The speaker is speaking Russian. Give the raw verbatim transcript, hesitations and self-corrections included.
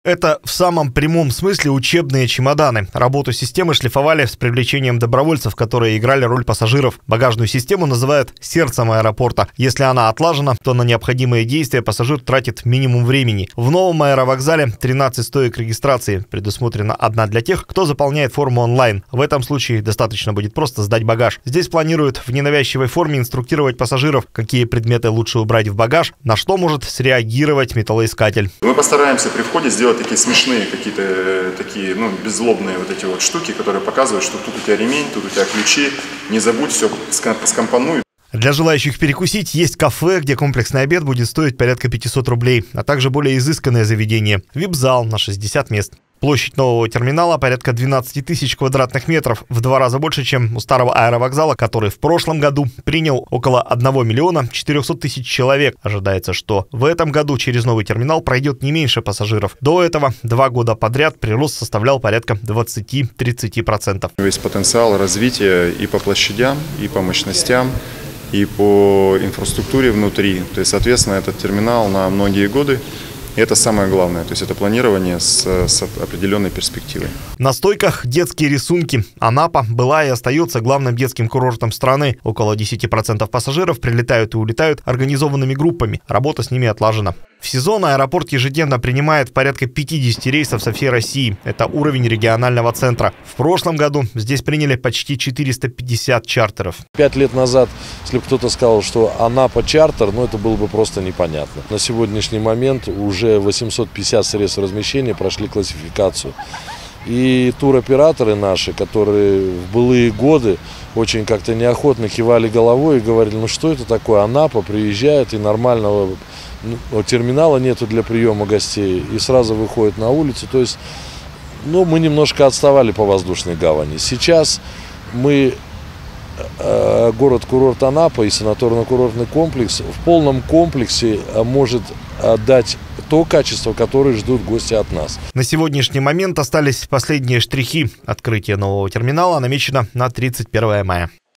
Это в самом прямом смысле учебные чемоданы. Работу системы шлифовали с привлечением добровольцев, которые играли роль пассажиров. Багажную систему называют сердцем аэропорта. Если она отлажена, то на необходимые действия пассажир тратит минимум времени. В новом аэровокзале тринадцать стоек регистрации. Предусмотрена одна для тех, кто заполняет форму онлайн. В этом случае достаточно будет просто сдать багаж. Здесь планируют в ненавязчивой форме инструктировать пассажиров, какие предметы лучше убрать в багаж, на что может среагировать металлоискатель. Мы постараемся при входе сделать такие смешные какие-то такие, ну, беззлобные вот эти вот штуки, которые показывают, что тут у тебя ремень, тут у тебя ключи, не забудь, все скомпонуй. Для желающих перекусить есть кафе, где комплексный обед будет стоить порядка пятисот рублей, а также более изысканное заведение – вип-зал на шестьдесят мест. Площадь нового терминала порядка двенадцати тысяч квадратных метров, в два раза больше, чем у старого аэровокзала, который в прошлом году принял около одного миллиона четырехсот тысяч человек. Ожидается, что в этом году через новый терминал пройдет не меньше пассажиров. До этого два года подряд прирост составлял порядка двадцати-тридцати процентов. Весь потенциал развития и по площадям, и по мощностям, и по инфраструктуре внутри. То есть, соответственно, этот терминал на многие годы. И это самое главное, то есть это планирование с, с определенной перспективой. На стойках детские рисунки. Анапа была и остается главным детским курортом страны. Около десяти процентов пассажиров прилетают и улетают организованными группами. Работа с ними отлажена. В сезон аэропорт ежедневно принимает порядка пятидесяти рейсов со всей России. Это уровень регионального центра. В прошлом году здесь приняли почти четыреста пятьдесят чартеров. Пять лет назад, если бы кто-то сказал, что Анапа чартер, ну это было бы просто непонятно. На сегодняшний момент уже восемьсот пятьдесят средств размещения прошли классификацию. И туроператоры наши, которые в былые годы очень как-то неохотно кивали головой и говорили, ну что это такое, Анапа приезжает и нормального ну, терминала нету для приема гостей и сразу выходит на улицу. То есть, ну, мы немножко отставали по воздушной гавани. Сейчас мы, э, город-курорт Анапа и санаторно-курортный комплекс в полном комплексе может дать то качество, которое ждут гости от нас. На сегодняшний момент остались последние штрихи. Открытие нового терминала намечено на тридцать первое мая.